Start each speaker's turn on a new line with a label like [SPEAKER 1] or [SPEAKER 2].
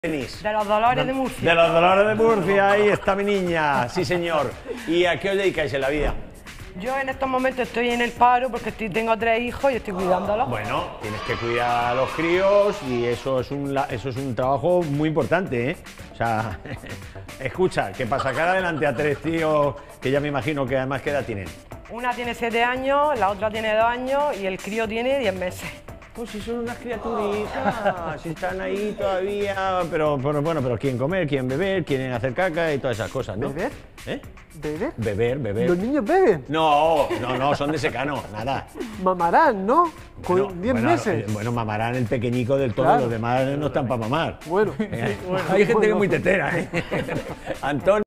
[SPEAKER 1] Venís.
[SPEAKER 2] De los Dolores de Murcia.
[SPEAKER 1] De los Dolores de Murcia, ahí está mi niña, sí señor. ¿Y a qué os dedicáis en la vida?
[SPEAKER 2] Yo en estos momentos estoy en el paro porque tengo 3 hijos y estoy cuidándolos.
[SPEAKER 1] Bueno, tienes que cuidar a los críos y eso es un trabajo muy importante, ¿eh? O sea, escucha, que para sacar adelante a 3 tíos, que ya me imagino que además ¿qué edad tienen?
[SPEAKER 2] Una tiene 7 años, la otra tiene 2 años y el crío tiene 10 meses.
[SPEAKER 1] Pues si son unas criaturitas, si están ahí todavía, pero bueno, pero quieren comer, quieren beber, quieren hacer caca y todas esas cosas, ¿no?
[SPEAKER 3] ¿Beber?
[SPEAKER 1] ¿Eh?
[SPEAKER 3] ¿Beber?
[SPEAKER 1] Beber.
[SPEAKER 3] ¿Los niños beben?
[SPEAKER 1] No, son de secano, nada.
[SPEAKER 3] Mamarán, ¿no?
[SPEAKER 1] Bueno,
[SPEAKER 3] Con 10 meses.
[SPEAKER 1] Bueno, mamarán el pequeñico del todo,
[SPEAKER 3] Claro.
[SPEAKER 1] los demás no están para mamar.
[SPEAKER 3] Bueno.
[SPEAKER 1] Hay gente que es muy tetera, ¿eh? Antonio.